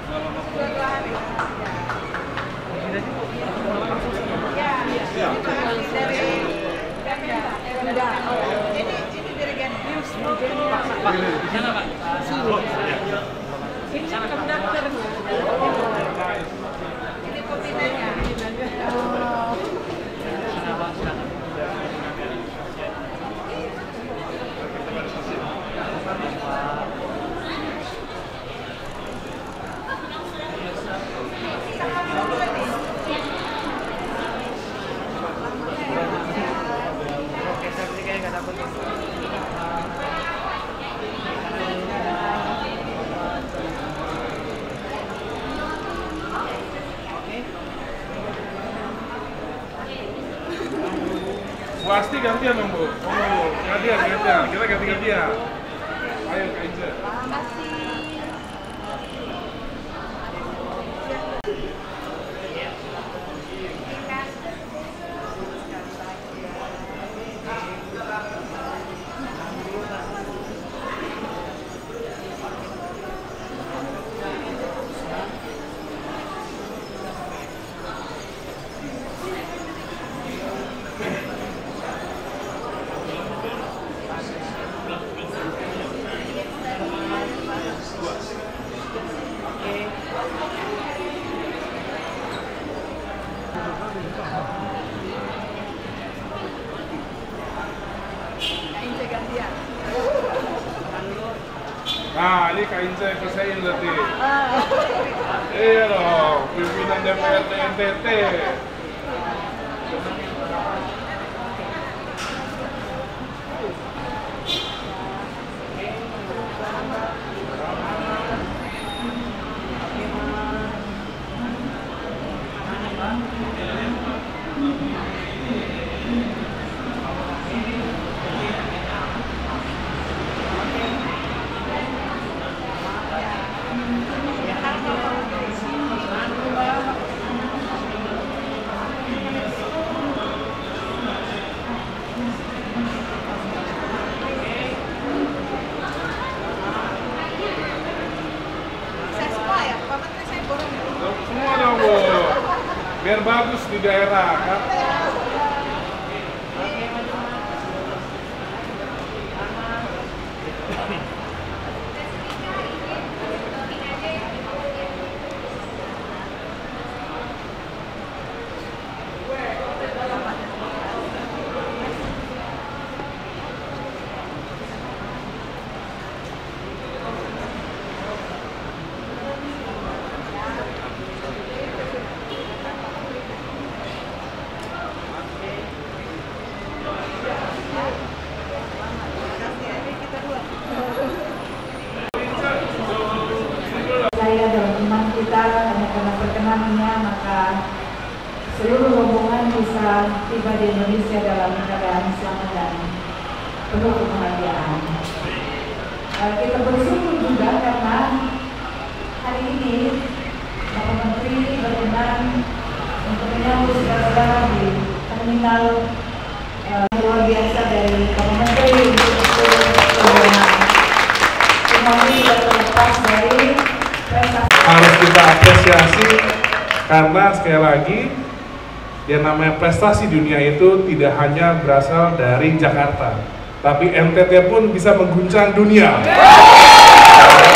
Pasti gantian dong, Bu. Oh, gantian. Kita ganti-gantian. Ayo, Kak Ince. Nah, ini Kak Ince selesaiin berarti. Iya dong, pimpinan DPRD NTT. Semua dong, Bu. Biar bagus di daerah kan. Kita karena perkenannya, maka seluruh rombongan bisa tiba di Indonesia dalam keadaan selamat dan penuh kebahagiaan. Kita bersyukur juga karena hari ini Bapak Menteri berkenan untuk menyambut saudara-saudara di terminal luar biasa dari Bapak Menteri untuk semuanya tidak terlepas dari prestasi. Harus kita apresiasi karena sekali lagi yang namanya prestasi dunia itu tidak hanya berasal dari Jakarta, tapi NTT pun bisa mengguncang dunia.